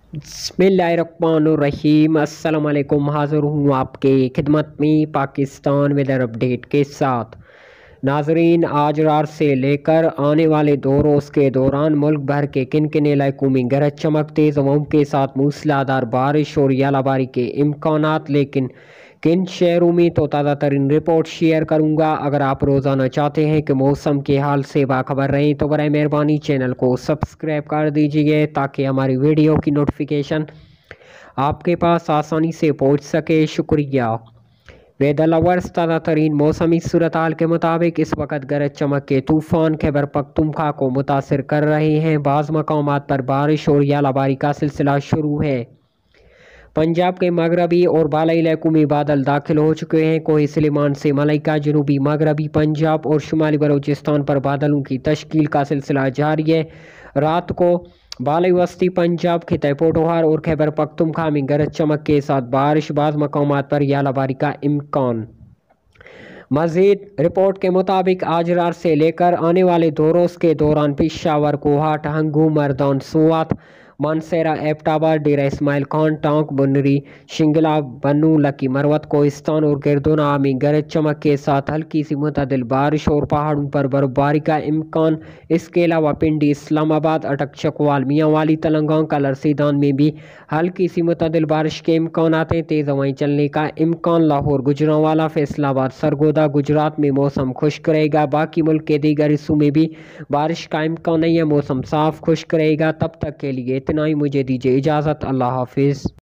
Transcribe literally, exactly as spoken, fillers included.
बिस्मिल्लाहिर्रहमानुर्रहीम। अस्सलाम वालेकुम। हाज़िर हूँ आपके खिदमत में पाकिस्तान वेदर अपडेट के साथ। नाजरीन, आज रात से लेकर आने वाले दो रोज़ के दौरान मुल्क भर के किन किन इलाकों में गरज चमक तेज़ हवाओं के साथ मूसलाधार बारिश और यालाबारी के इम्कानात, लेकिन किन शहरों में तो ताज़ा तरीन रिपोर्ट शेयर करूंगा। अगर आप रोज़ाना चाहते हैं कि मौसम के हाल से बाखबर रहें तो बराए मेहरबानी चैनल को सब्सक्राइब कर दीजिए ताकि हमारी वीडियो की नोटिफिकेशन आपके पास आसानी से पहुंच सके। शुक्रिया। वेदर लवर्स, ताज़ा तरीन मौसमी सूरत हाल के मुताबिक इस वक्त गरज चमक के तूफ़ान खैबर पख्तूनख्वा को मुतासर कर रहे हैं। बाज़ मकामात पर बारिश और यालाबारी का सिलसिला शुरू है। पंजाब के मगरबी और बालाई इलाकों में बादल दाखिल हो चुके हैं। कोही सलीमान से मलाइका, जनूबी मगरबी पंजाब और शुमाली बलूचिस्तान पर बादलों की तश्कील का सिलसिला जारी है। रात को बालाई वस्ती पंजाब, खिताई पोठोहार और खैबर पख्तूनख्वा में गरज चमक के साथ बारिश, बाज़ मकामात पर यालाबारी का इम्कान। मज़ीद रिपोर्ट के मुताबिक आज रात से लेकर आने वाले दो रोज़ के दौरान पेशावर, कोहाट, हंगू, मरदान, सुवात, मानसेरा, एबटाबाद, डेरा इस्माइल खान, टांक, बुनरी, शिंगला, बनू, लकी, मरवत, कोहिस्तान और गिरदोना में गरज चमक के साथ हल्की सी मुतदिल बारिश और पहाड़ों पर बर्फबारी का इम्कान। इसके अलावा पिंडी, इस्लामाबाद, अटक, चकवाल, मियांवाली, तेलंगाना, कलर सीदान में भी हल्की सी मुतदिल बारिश के इम्कान हैं। तेज़ हवाएं चलने का इम्कान। लाहौर, गुजरांवाला, फैसलाबाद, सरगोदा, गुजरात में मौसम खुश्क रहेगा। बाकी मुल्क के दीगर हिस्सों में भी बारिश का इम्कान नहीं है। मौसम साफ खुश्क रहेगा। तब तक के लिए इतना ही। मुझे दीजिए इजाज़त। अल्लाह हाफिज़।